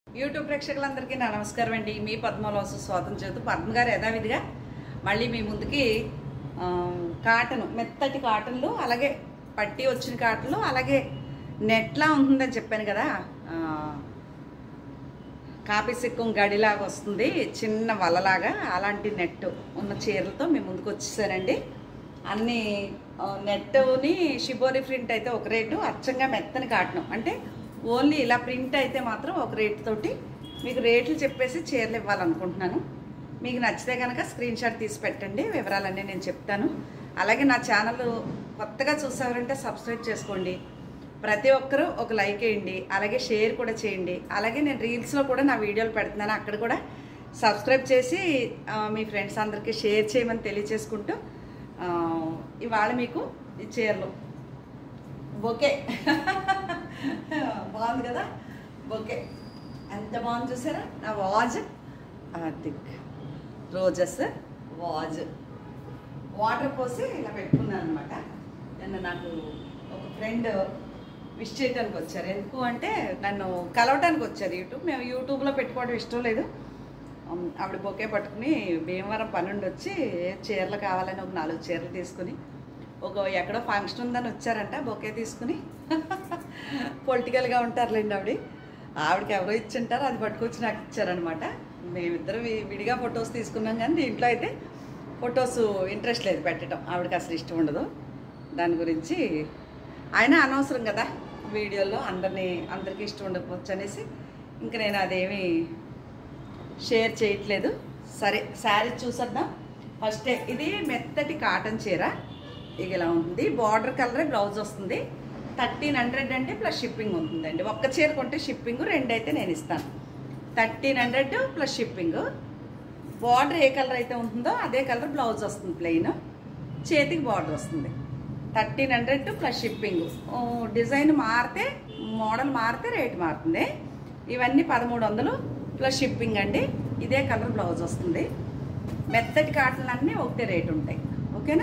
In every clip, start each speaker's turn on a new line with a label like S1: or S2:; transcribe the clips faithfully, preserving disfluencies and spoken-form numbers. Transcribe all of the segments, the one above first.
S1: YouTube ప్రేక్షకులందరికీ నా నమస్కారం అండి. మీ పద్మలోసు స్వాగతం చేస్తూ పద్మ గారు యథావిధిగా మళ్ళీ మీ ముందుకి కాటన్ మెత్తటి కాటన్లు అలాగే పట్టి వచ్చిన కాటన్లు అలాగే నెట్లా ఉంటుందని చెప్పాను కదా, కాపీ సిక్కం గడిలాగా వస్తుంది చిన్న వలలాగా, అలాంటి నెట్ ఉన్న చీరలతో మీ ముందుకు వచ్చేసానండి. అన్ని నెట్ని షిబోరి ప్రింట్ అయితే ఒక రేటు, అచ్చంగా మెత్తని కాటన్ అంటే ఓన్లీ ఇలా ప్రింట్ అయితే మాత్రం ఒక రేటు తోటి మీకు రేట్లు చెప్పేసి చీరలు ఇవ్వాలనుకుంటున్నాను. మీకు నచ్చితే కనుక స్క్రీన్ షాట్ తీసి పెట్టండి, వివరాలన్నీ నేను చెప్తాను. అలాగే నా ఛానల్ కొత్తగా చూసారంటే సబ్స్క్రైబ్ చేసుకోండి, ప్రతి ఒక్కరూ ఒక లైక్ వేయండి, అలాగే షేర్ కూడా చేయండి. అలాగే నేను రీల్స్లో కూడా నా వీడియోలు పెడుతున్నాను, అక్కడ కూడా సబ్స్క్రైబ్ చేసి మీ ఫ్రెండ్స్ అందరికీ షేర్ చేయమని తెలియచేసుకుంటూ ఇవాళ మీకు ఈ చీరలు బొకే బాగుంది కదా, బొకే ఎంత బాగుంది చూసారా. నా vase thick roses vase water పోసి ఇలా పెట్టుకున్నాను అనమాట. నిన్న నాకు ఒక ఫ్రెండ్ విష్ చేయడానికి వచ్చారు. ఎందుకు అంటే నన్ను కలవటానికి వచ్చారు. యూట్యూబ్ మేము యూట్యూబ్లో పెట్టుకోవడం ఇష్టం లేదు. ఆవిడ బొకే పట్టుకుని భీమవరం పన్నెండు వచ్చి చీరలు కావాలని ఒక నాలుగు చీరలు తీసుకుని ఒక ఎక్కడో ఫంక్షన్ ఉందని వచ్చారంట. బొకే తీసుకుని పొలిటికల్గా ఉంటారులేండి ఆవిడ, ఆవిడకి ఎవరో ఇచ్చింటారు, అది పట్టుకొచ్చి నాకు ఇచ్చారనమాట. మేమిద్దరం విడిగా ఫొటోస్ తీసుకున్నాం, కానీ దీంట్లో అయితే ఫొటోస్ ఇంట్రెస్ట్ లేదు పెట్టడం, ఆవిడకి అసలు ఇష్టం ఉండదు దాని గురించి. అయినా అనవసరం కదా వీడియోలో, అందరినీ అందరికీ ఇష్టం ఉండకపోవచ్చు అనేసి ఇంక నేను అదేమీ షేర్ చేయట్లేదు. సరే శారీ చూసేద్దాం. ఫస్ట్ ఇది మెత్తటి కాటన్ చీర, ఇక ఇలా ఉంటుంది. బార్డర్ కలరే బ్లౌజ్ వస్తుంది. థర్టీన్ హండ్రెడ్ అంటే ప్లస్ షిప్పింగ్ ఉంటుందండి. ఒక్క చీర కొంటే షిప్పింగ్, రెండు అయితే నేను ఇస్తాను. Thirteen hundred plus shipping. Border ఏ కలర్ అయితే ఉంటుందో అదే కలర్ బ్లౌజ్ వస్తుంది, ప్లెయిన్, చేతికి బార్డర్ వస్తుంది. Thirteen hundred plus shipping. Design మారితే మోడల్ మారితే రేట్ మారుతుంది. ఇవన్నీ పదమూడు వందలు ప్లస్ షిప్పింగ్ అండి. ఇదే కలర్ బ్లౌజ్ వస్తుంది. మెత్తటి కాటన్లు అన్నీ ఒకటే రేట్ ఉంటాయి, ఓకేనా.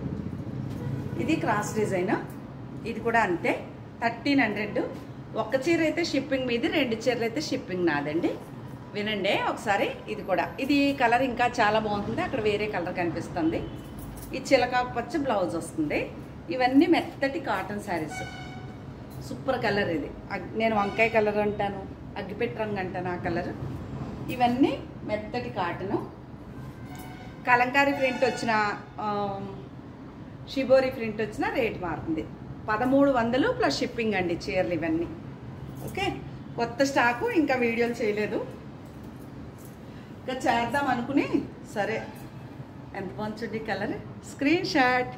S1: ఇది క్రాస్ డిజైన్, ఇది కూడా అంతే థర్టీన్ హండ్రెడ్. ఒక్క చీర అయితే షిప్పింగ్ మీది, రెండు చీరలు అయితే షిప్పింగ్ నాదండి. వినండి ఒకసారి. ఇది కూడా ఇది కలర్ ఇంకా చాలా బాగుంటుంది, అక్కడ వేరే కలర్ కనిపిస్తుంది. ఈ చిలక పచ్చ బ్లౌజ్ వస్తుంది. ఇవన్నీ మెత్తటి కాటన్ శారీస్, సూపర్ కలర్. ఇది నేను వంకాయ కలర్ అంటాను, అగ్గిపెట్టి రంగు అంటాను ఆ కలర్. ఇవన్నీ మెత్తటి కాటను. కలంకారీ ప్రింట్ వచ్చిన షిబోరి ప్రింట్ వచ్చిన రేట్ మారుతుంది. పదమూడు వందలు ప్లస్ షిప్పింగ్ అండి చీరలు ఇవన్నీ, ఓకే. కొత్త స్టాకు ఇంకా వీడియోలు చేయలేదు, ఇంకా చేద్దాం అనుకుని సరే. ఎంత బాగుంది కలర్, స్క్రీన్ షాట్.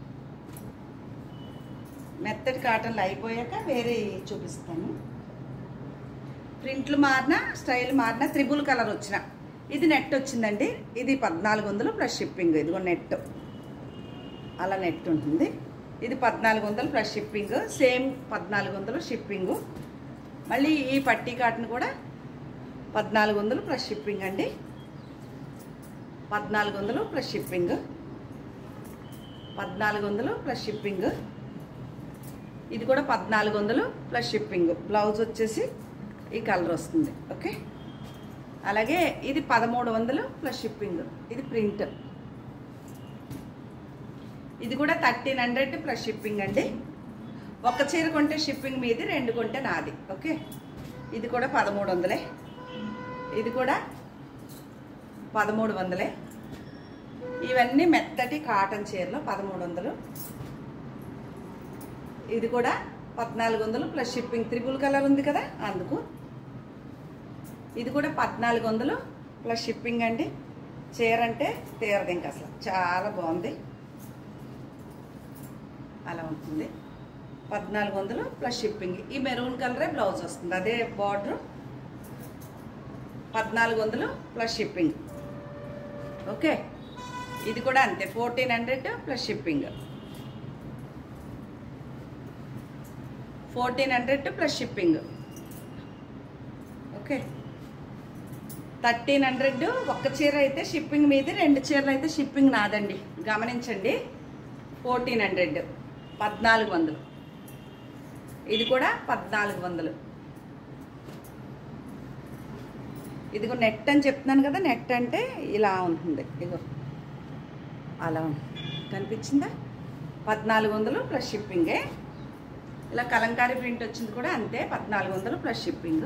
S1: మెత్తటి కాటన్లు అయిపోయాక వేరే చూపిస్తాను. ప్రింట్లు మారిన స్టైల్ మారిన త్రిబుల్ కలర్ వచ్చిన ఇది నెట్ వచ్చిందండి. ఇది పద్నాలుగు వందలు ప్లస్ షిప్పింగ్. ఇదిగో నెట్ అలా నెట్ ఉంటుంది. ఇది పద్నాలుగు వందలు ప్లస్ షిప్పింగ్, సేమ్ పద్నాలుగు వందలు షిప్పింగు. మళ్ళీ ఈ పట్టీ కాటన్ కూడా పద్నాలుగు వందలు ప్లస్ షిప్పింగ్ అండి. పద్నాలుగు వందలు ప్లస్ షిప్పింగ్, పద్నాలుగు వందలు ప్లస్ షిప్పింగ్. ఇది కూడా పద్నాలుగు వందలు ప్లస్ షిప్పింగ్. బ్లౌజ్ వచ్చేసి ఈ కలర్ వస్తుంది, ఓకే. అలాగే ఇది పదమూడు వందలు ప్లస్ షిప్పింగ్. ఇది ప్రింట్, ఇది కూడా థర్టీన్ హండ్రెడ్ ప్లస్ షిప్పింగ్ అండి. ఒక్క చీర కొంటే షిప్పింగ్ మీది, రెండు కొంటే నాది, ఓకే. ఇది కూడా పదమూడు వందలే. ఇది కూడా పదమూడు వందలే. ఇవన్నీ మెత్తటి కాటన్ చీరలు పదమూడు వందలు. ఇది కూడా పద్నాలుగు వందలు ప్లస్ షిప్పింగ్. త్రిబుల్ కలర్ ఉంది కదా అందుకు. ఇది కూడా పద్నాలుగు వందలు ప్లస్ షిప్పింగ్ అండి. చీర అంటే తీరదు ఇంకా, అసలు చాలా బాగుంది, అలా ఉంటుంది. పద్నాలుగు వందలు ప్లస్ షిప్పింగ్. ఈ మెరూన్ కలరే బ్లౌజ్ వస్తుంది, అదే బార్డర్. పద్నాలుగు వందలు ప్లస్ షిప్పింగ్, ఓకే. ఇది కూడా అంతే fourteen hundred plus shipping. Fourteen hundred plus shipping, okay. Thirteen hundred ఒక్క చీర అయితే షిప్పింగ్ మీది, రెండు చీరలు అయితే షిప్పింగ్ నాదండి, గమనించండి. ఫోర్టీన్ హండ్రెడ్ పద్నాలుగు వందలు. ఇది కూడా పద్నాలుగు వందలు. ఇదిగో నెట్ అని చెప్తున్నాను కదా, నెట్ అంటే ఇలా ఉంటుంది. ఇదిగో అలా కనిపించిందా? పద్నాలుగు వందలు ప్లస్ షిప్పింగే. ఇలా కలంకారీ ప్రింట్ వచ్చింది కూడా అంతే, పద్నాలుగు వందలు ప్లస్ షిప్పింగ్.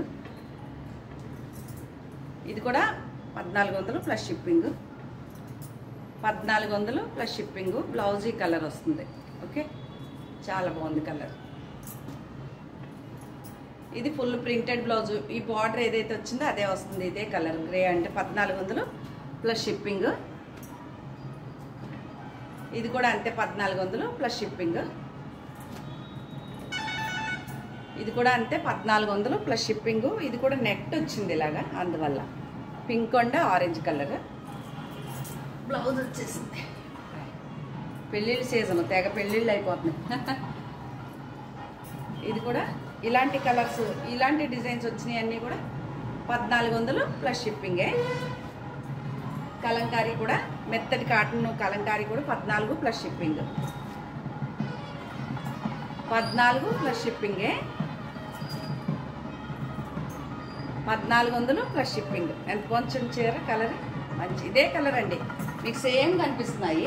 S1: ఇది కూడా పద్నాలుగు వందలు ప్లస్ షిప్పింగ్, పద్నాలుగు వందలు ప్లస్ షిప్పింగ్. బ్లౌజ్ ఈ కలర్ వస్తుంది. ఓకే, చాలా బాగుంది కలర్. ఇది ఫుల్ ప్రింటెడ్ బ్లౌజు. ఈ బార్డర్ ఏదైతే వచ్చిందో అదే వస్తుంది, ఇదే కలర్ గ్రే. అంటే పద్నాలుగు వందలు ప్లస్ షిప్పింగ్. ఇది కూడా అంతే, పద్నాలుగు వందలు ప్లస్ షిప్పింగ్. ఇది కూడా అంతే, పద్నాలుగు వందలు ప్లస్ షిప్పింగ్. ఇది కూడా నెట్ వచ్చింది ఇలాగా, అందువల్ల pink and orange colour. Blouse వచ్చేసింది. పెళ్ళిళ్ళ సీజన్, తెగ పెళ్ళిళ్ళు అయిపోతున్నాయి. ఇది కూడా ఇలాంటి కలర్స్, ఇలాంటి డిజైన్స్ వచ్చినాయి అన్నీ కూడా పద్నాలుగు వందలు ప్లస్ షిప్పింగే. కలంకారీ కూడా మెత్తటి కాటన్ కలంకారీ కూడా పద్నాలుగు ప్లస్ షిప్పింగ్, పద్నాలుగు ప్లస్ షిప్పింగే, పద్నాలుగు వందలు ప్లస్ షిప్పింగ్. ఎంత కొంచెం చీర కలర్ మంచి ఇదే కలర్ అండి, మీకు సేమ్ కనిపిస్తున్నాయి.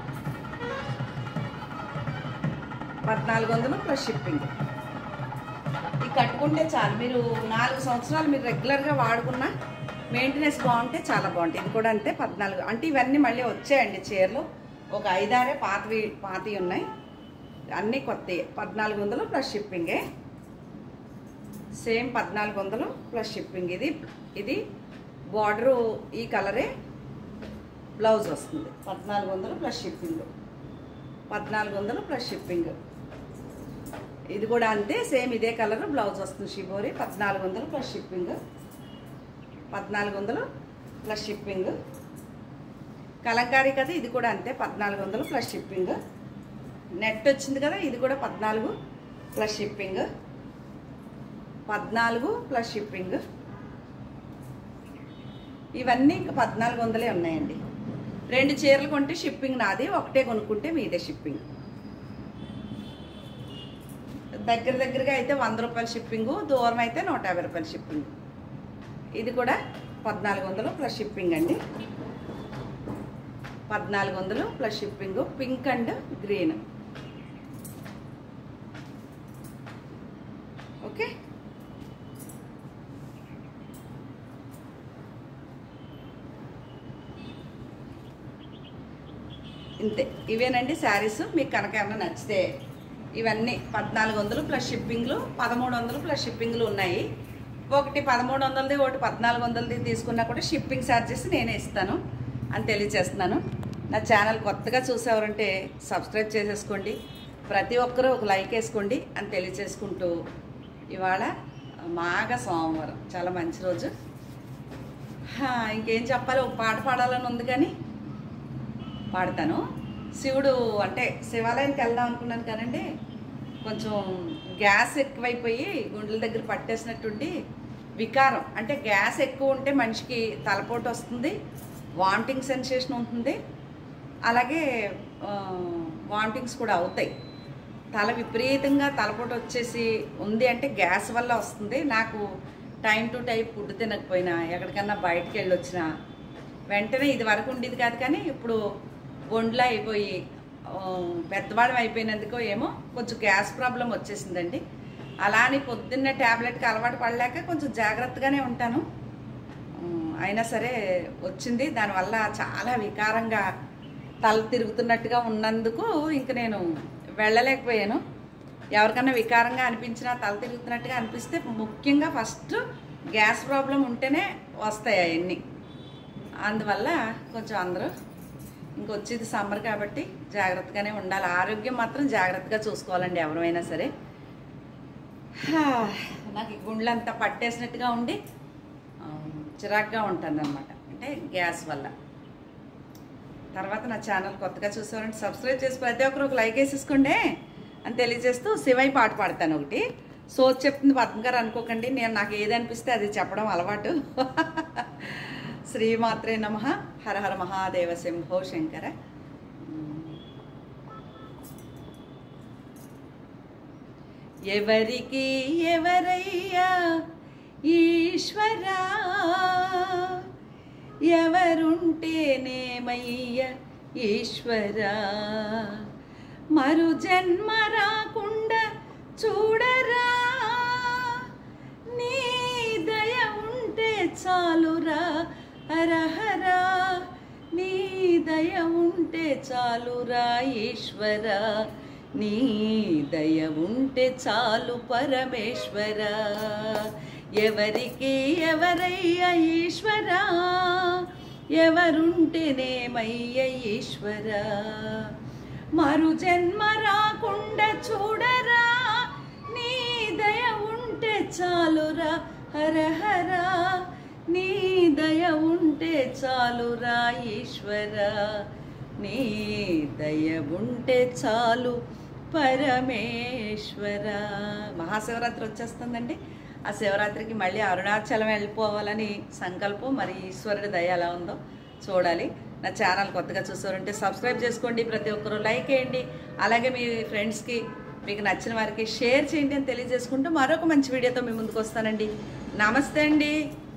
S1: పద్నాలుగు వందలు ప్లస్ షిప్పింగ్. ఇది కట్టుకుంటే చాలు, మీరు నాలుగు సంవత్సరాలు మీరు రెగ్యులర్గా వాడుకున్న మెయింటెనెన్స్ బాగుంటే చాలా బాగుంటాయి. ఇది కూడా అంతే, పద్నాలుగు. అంటే ఇవన్నీ మళ్ళీ వచ్చాయండి చీరలు, ఒక ఐదారే పాతవి పాతవి ఉన్నాయి, అన్నీ కొత్తవి. పద్నాలుగు వందలు ప్లస్ షిప్పింగే, సేమ్ పద్నాలుగు వందలు ప్లస్ షిప్పింగ్. ఇది ఇది బార్డరు ఈ కలరే, బ్లౌజ్ వస్తుంది. పద్నాలుగు వందలు ప్లస్ షిప్పింగ్, పద్నాలుగు వందలు ప్లస్ షిప్పింగ్. ఇది కూడా అంతే, సేమ్ ఇదే కలర్ బ్లౌజ్ వస్తుంది. షిబోరి పద్నాలుగు వందలు ప్లస్ షిప్పింగ్, పద్నాలుగు వందలు ప్లస్ షిప్పింగ్. కలంకారీ కదా, ఇది కూడా అంతే, పద్నాలుగు వందలు ప్లస్ షిప్పింగ్. నెట్ వచ్చింది కదా, ఇది కూడా పద్నాలుగు ప్లస్ షిప్పింగ్, పద్నాలుగు ప్లస్ షిప్పింగ్. ఇవన్నీ ఇంకా పద్నాలుగు వందలే ఉన్నాయండి. రెండు చీరలు కొంటే షిప్పింగ్ నాది, ఒకటే కొనుక్కుంటే మీదే షిప్పింగ్. దగ్గర దగ్గరగా అయితే వంద రూపాయల షిప్పింగు, దూరం అయితే నూట యాభై రూపాయల షిప్పింగ్. ఇది కూడా పద్నాలుగు వందలు ప్లస్ షిప్పింగ్ అండి, పద్నాలుగు వందలు plus shipping. Pink and green. Okay, ఇంతే. ఇవేనండి శారీస్. మీకు కనుక ఏమన్నా నచ్చితే ఇవన్నీ పద్నాలుగు వందలు ప్లస్ షిప్పింగ్లు, పదమూడు వందలు ప్లస్ షిప్పింగ్లు ఉన్నాయి. ఒకటి పదమూడు వందలది, ఒకటి పద్నాలుగు వందలది తీసుకున్నా కూడా షిప్పింగ్ ఛార్జెస్ నేనే ఇస్తాను అని తెలియజేస్తున్నాను. నా ఛానల్ కొత్తగా చూసేవారంటే సబ్స్క్రైబ్ చేసేసుకోండి, ప్రతి ఒక్కరూ ఒక లైక్ వేసుకోండి అని తెలియజేసుకుంటూ, ఇవాళ మాఘ సోమవారం, చాలా మంచి రోజు. ఇంకేం చెప్పాలి, ఒక పాట పాడాలని ఉంది కానీ పాడతాను. శివుడు అంటే శివాలయానికి వెళ్దాం అనుకున్నాను కానండి, కొంచెం గ్యాస్ ఎక్కువైపోయి గుండెల దగ్గర పట్టేసినట్టుండి వికారం. అంటే గ్యాస్ ఎక్కువ ఉంటే మనిషికి తలపోటు వస్తుంది, వామిటింగ్ సెన్సేషన్ ఉంటుంది, అలాగే వామిటింగ్స్ కూడా అవుతాయి. తల విపరీతంగా తలపోటు వచ్చేసి ఉంది అంటే గ్యాస్ వల్ల వస్తుంది. నాకు టైం టు టైం ఫుడ్ తినకపోయినా, ఎక్కడికన్నా బయటకు వెళ్ళి వచ్చినా వెంటనే, ఇది వరకు ఉండేది కాదు కానీ ఇప్పుడు ఒండ్లా అయిపోయి పెద్దవాళ్ళం అయిపోయినందుకో ఏమో కొంచెం గ్యాస్ ప్రాబ్లం వచ్చేసిందండి. అలా అని పొద్దున్నే ట్యాబ్లెట్కి అలవాటు పడలేక కొంచెం జాగ్రత్తగానే ఉంటాను. అయినా సరే వచ్చింది, దానివల్ల చాలా వికారంగా తల తిరుగుతున్నట్టుగా ఉన్నందుకు ఇంక నేను వెళ్ళలేకపోయాను. ఎవరికన్నా వికారంగా అనిపించినా, తల తిరుగుతున్నట్టుగా అనిపిస్తే ముఖ్యంగా ఫస్ట్ గ్యాస్ ప్రాబ్లం ఉంటేనే వస్తాయి అవన్నీ. అందువల్ల కొంచెం అందరూ ఇంకొచ్చేది సమ్మర్ కాబట్టి జాగ్రత్తగానే ఉండాలి. ఆరోగ్యం మాత్రం జాగ్రత్తగా చూసుకోవాలండి ఎవరైనా సరే. నాకు ఈ గుండెలంతా పట్టేసినట్టుగా ఉండి చిరాగ్గా ఉంటుంది అనమాట, అంటే గ్యాస్ వల్ల. తర్వాత నా ఛానల్ కొత్తగా చూసేవారంటే సబ్స్క్రైబ్ చేసి ప్రతి ఒక్కరు ఒక లైక్ వేసేసుకోండి అని తెలియజేస్తూ శివయ్య పాట పాడతాను ఒకటి. సో చెప్తుంది పద్మ గారు అనుకోకండి, నేను నాకు ఏది అనిపిస్తే అది చెప్పడం అలవాటు. శ్రీమాత్రే నమః. హర హర మహాదేవ శంభో శంకర. ఎవరికి ఎవరయ్యా ఈశ్వరా, ఎవరుంటేనేమయ్య ఈశ్వరా మరు జన్మ రాకుండా చూడరా నీ దయ ఉంటే చాలురా హరహరా నీ దయ ఉంటే చాలురా ఈశ్వరా నీ దయ ఉంటే చాలు పరమేశ్వరా ఎవరికి ఎవరయ్య ఈశ్వరా ఎవరుంటేనేమయ్య ఈశ్వరా మరు జన్మ రాకుండా చూడరా నీ దయ ఉంటే చాలురా హరహరా నీ దయ ఉంటే చాలురా ఈశ్వరా నీ దయ ఉంటే చాలు పరమేశ్వరా. మహాశివరాత్రి వచ్చేస్తుందండి. ఆ శివరాత్రికి మళ్ళీ అరుణాచలం వెళ్ళిపోవాలని సంకల్పం. మరి ఈశ్వరుడి దయ ఎలా ఉందో చూడాలి. నా ఛానల్ కొత్తగా చూసారంటే సబ్స్క్రైబ్ చేసుకోండి, ప్రతి ఒక్కరూ లైక్ చేయండి, అలాగే మీ ఫ్రెండ్స్కి మీకు నచ్చిన వారికి షేర్ చేయండి అని తెలియజేసుకుంటూ మరొక మంచి వీడియోతో మీ ముందుకు వస్తానండి. నమస్తే అండి.